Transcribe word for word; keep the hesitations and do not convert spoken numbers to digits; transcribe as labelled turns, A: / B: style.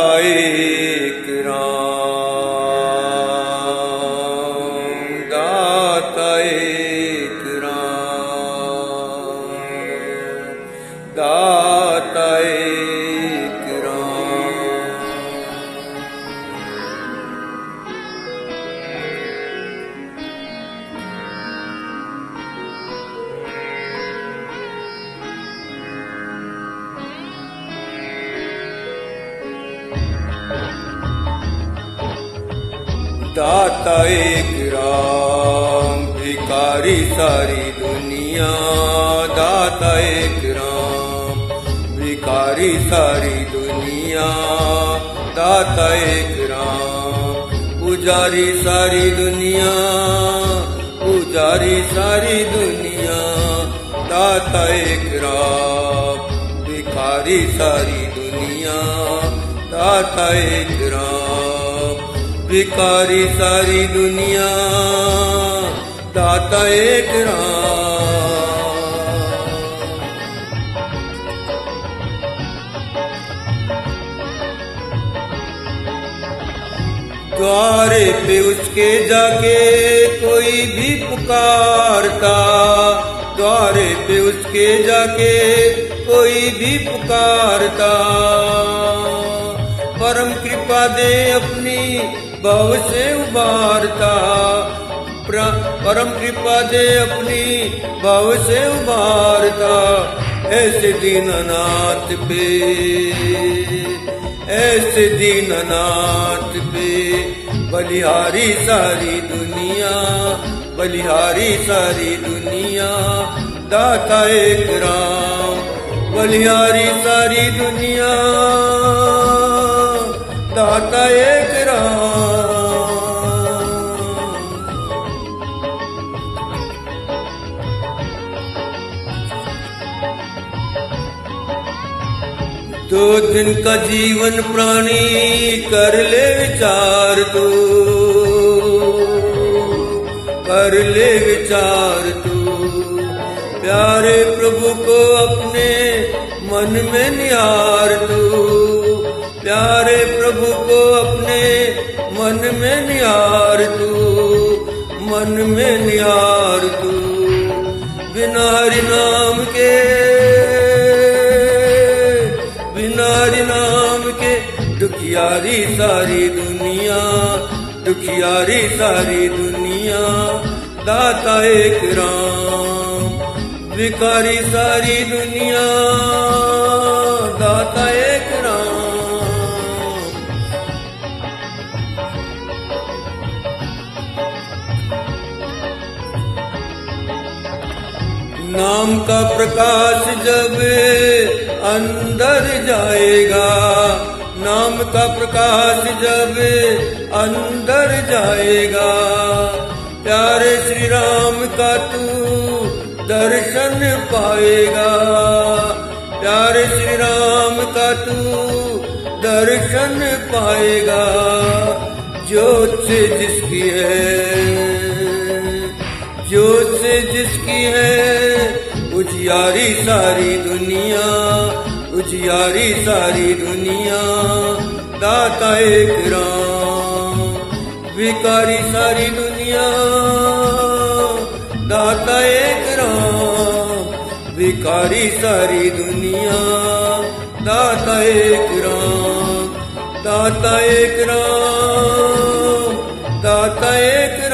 A: एक राम, दाता एक राम, दाता एक राम। दाता एक राम, भिखारी सारी दुनिया। दाता एक राम, भिखारी सारी दुनिया। दाता एक राम, पुजारी सारी दुनिया, पुजारी सारी दुनिया। दाता एक राम, भिखारी सारी दुनिया। दाता एक राम, भिखारी सारी दुनिया। दाता एक राम। द्वारे पे उसके जाके कोई भी पुकारता, द्वारे पे उसके जाके कोई भी पुकारता। परम कृपा दे अपनी भव से उबारता, परम कृपा दे अपनी भव से उबारता। ऐसे दीननाथ पे, ऐसे दीननाथ पे बलिहारी सारी दुनिया, बलिहारी सारी दुनिया। दाता एक राम, बलिहारी सारी दुनिया। दाता एक राम। दो दिन का जीवन प्राणी कर ले विचार तू, कर ले विचार तू। प्यारे प्रभु को अपने मन में निहार तू, प्यारे प्रभु को अपने मन में निहार तू, मन में निहार तू। बिना हरि नाम के, बिना हरि नाम के दुखियारी सारी दुनिया, दुखियारी सारी दुनिया। दाता एक राम, भिखारी सारी दुनिया। दाता एक राम। नाम का प्रकाश जब अंदर जाएगा, नाम का प्रकाश जब अंदर जाएगा। प्यारे श्री राम का तू दर्शन पाएगा, प्यारे श्री राम का तू दर्शन पाएगा। ज्योत से जिसकी है, ज्योत से जिसकी है, उजियारी सारी दुनिया, उजियारी सारी दुनिया। दाता एक राम, भिखारी सारी दुनिया। दाता एक राम, भिखारी सारी दुनिया। दाता एक राम, दाता एक राम, दाता एक राम।